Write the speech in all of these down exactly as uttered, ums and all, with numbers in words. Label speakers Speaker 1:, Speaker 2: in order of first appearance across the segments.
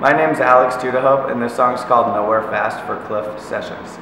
Speaker 1: My name's Alex Tudehope, and this song's called Nowhere Fast for Cliff Sessions.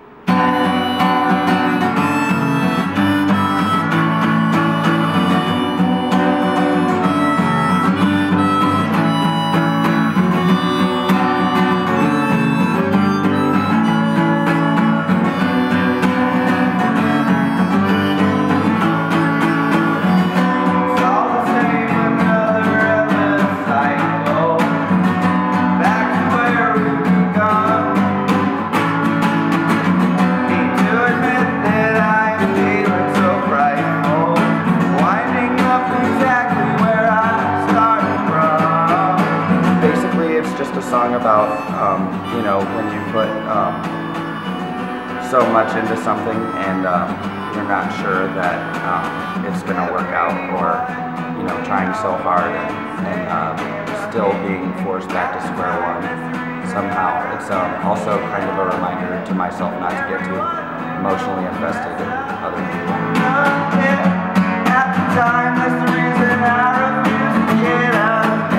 Speaker 1: Just a song about, um, you know, when you put um, so much into something and um, you're not sure that um, it's going to work out, or, you know, trying so hard and, and uh, still being forced back to square one somehow. It's um, also kind of a reminder to myself not to get too emotionally invested in other people. At the time, that's the reason I refuse to get out.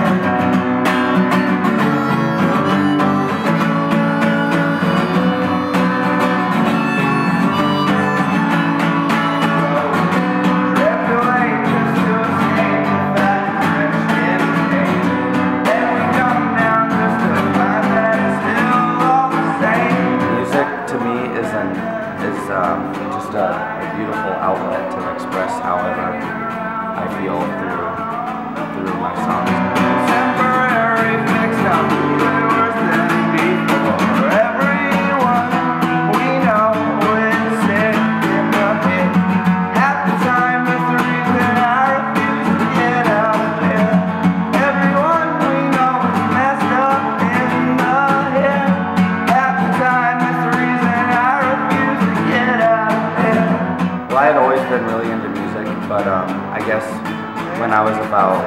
Speaker 1: Is um, just a, a beautiful outlet to express however I feel through through my songs. Temporary fix, I'm even worse than before. Everyone we know is sick in the pit. At the time, that's the reason I refuse to get out there. Everyone we know is messed up in the head. At the time, that's the reason I refuse to get out there. Well, I had always been really into music, but um, I guess when I was about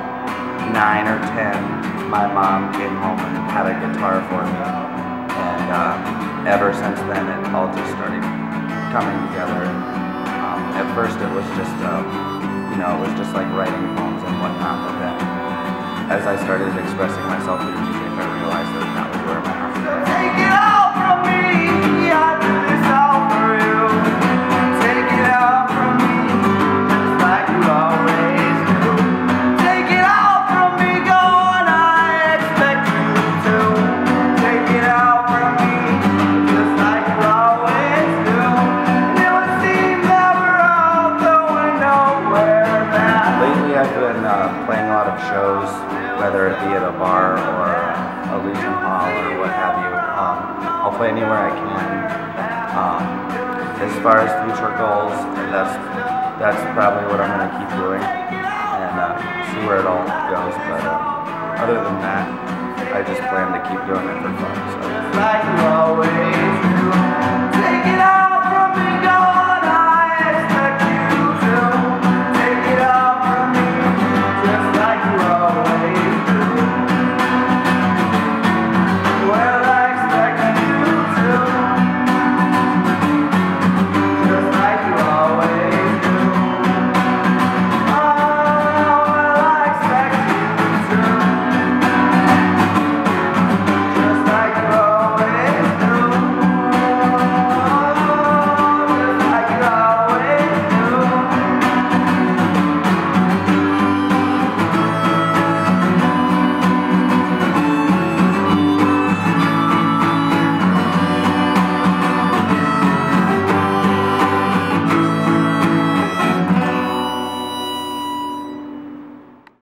Speaker 1: nine or ten, my mom came home and had a guitar for me, and uh, ever since then it all just started coming together. Um, at first it was just, um, you know, it was just like writing poems and whatnot, but then as I started expressing myself through music, I realized that that was where my heart was. Take it all from me, I do this all for you. Take it all from me, just like you always do. Take it all from me, go on, I expect you to. Take it all from me, just like you always do. And it would seem that we're all going nowhere now. Lately I've been uh, playing a lot of shows, whether it be at a bar or a Legion Hall or what have you. Um, I'll play anywhere I can. Um, as far as future goals, that's that's probably what I'm going to keep doing, and uh, see where it all goes. But uh, other than that, I just plan to keep doing it for fun. So. Like you always do.